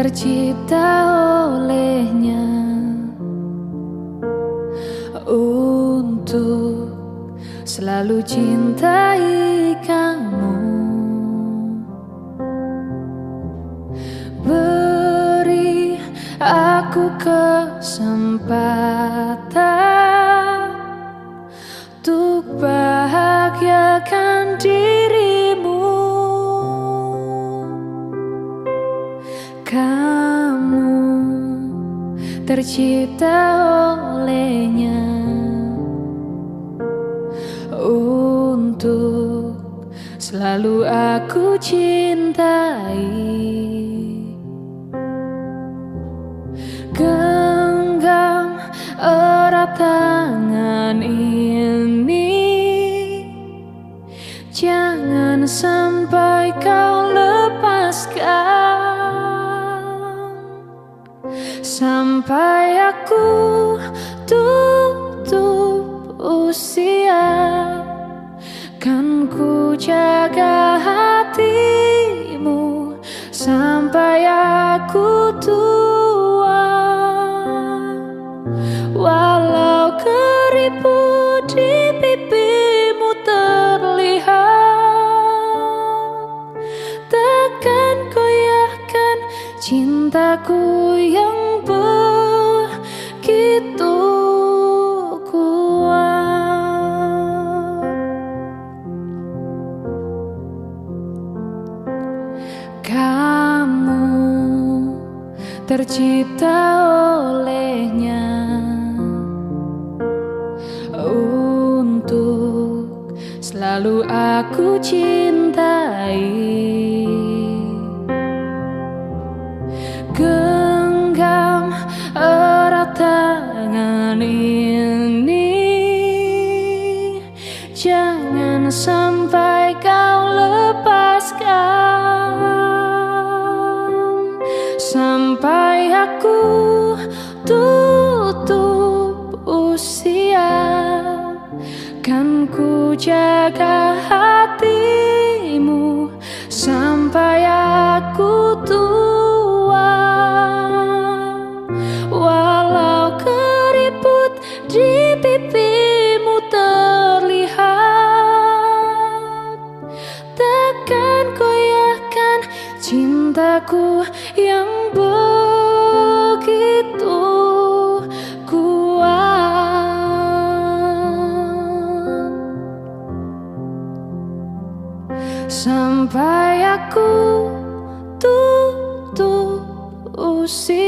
tercipta olehnya untuk selalu cintai kamu. Beri aku kesempatan untuk bahagiakan dirimu. Kamu tercipta olehnya untuk selalu aku cintai. Genggam erat tangan ini, jangan sampai kau lepaskan. Sampai aku tutup usia, kan ku jaga hatimu sampai aku tua. Walau keriput di pipimu terlihat, takkan goyahkan cintaku yang begitu kuat. Kamu tercipta olehnya untuk selalu aku cintai. Genggam erat tangan ini, jangan sampai kau lepaskan. Sampai aku tutup usia, kan ku jaga hatimu sampai aku tua. Walau keriput di pipimu terlihat, takkan goyahkan cintaku yang begitu kuat. Sampai aku tutup usia,